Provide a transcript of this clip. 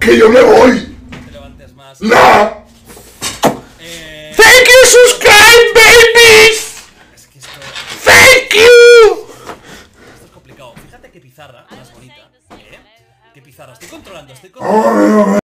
¡Que yo me voy! Te levantes más. ¡No! Thank you, subscribe, babies. Es que Thank you. esto es complicado. Fíjate qué pizarra más bonita. ¿Eh? ¿Qué pizarra? Estoy controlando.